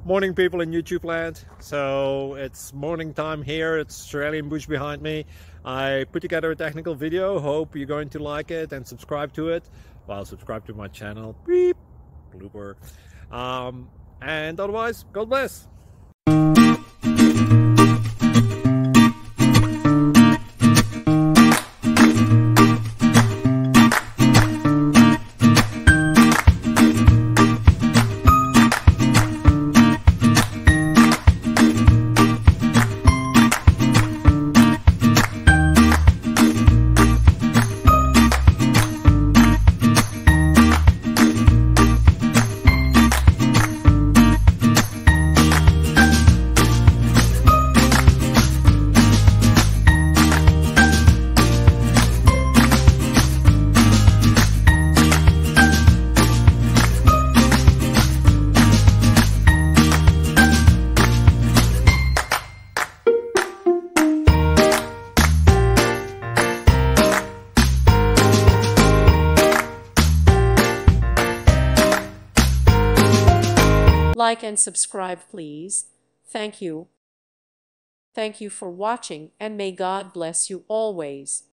Morning, people in YouTube land. So it's morning time here. It's Australian bush behind me. I put together a technical video. Hope you're going to like it and subscribe to it. Well, subscribe to my channel. Beep. Blooper. And otherwise, God bless. Like and subscribe, please. Thank you. Thank you for watching, and may God bless you always.